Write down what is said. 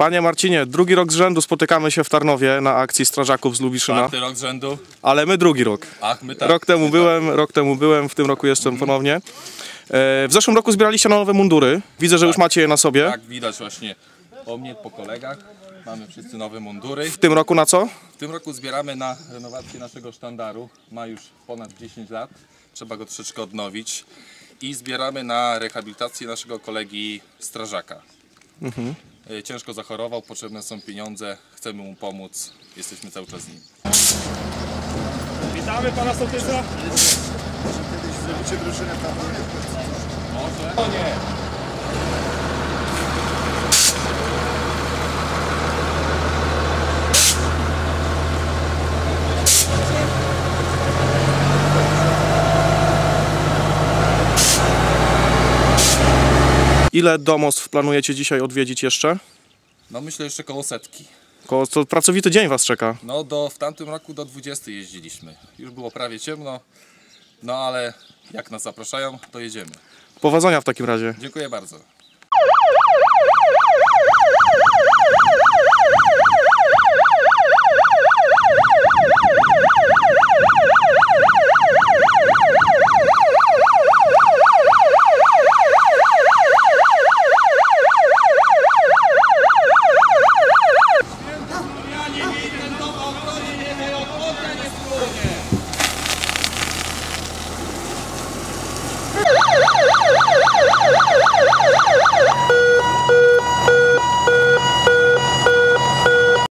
Panie Marcinie, drugi rok z rzędu spotykamy się w Tarnowie na akcji strażaków z Lubiszyna. Czwarty rok z rzędu. Ale my drugi rok. Ach, my tak. Rok temu byłem, w tym roku jestem ponownie. W zeszłym roku zbieraliście na nowe mundury. Widzę, że już macie je na sobie. Tak, widać właśnie po mnie, po kolegach. Mamy wszyscy nowe mundury. W tym roku na co? W tym roku zbieramy na renowację naszego sztandaru. Ma już ponad 10 lat. Trzeba go troszeczkę odnowić. I zbieramy na rehabilitację naszego kolegi strażaka. Ciężko zachorował, potrzebne są pieniądze. Chcemy mu pomóc. Jesteśmy cały czas z nim. Witamy pana sołtysa. Może? O nie! Ile domostw planujecie dzisiaj odwiedzić jeszcze? No myślę jeszcze koło setki. To pracowity dzień was czeka. No w tamtym roku do 20 jeździliśmy. Już było prawie ciemno. No ale jak nas zapraszają, to jedziemy. Powodzenia w takim razie. Dziękuję bardzo.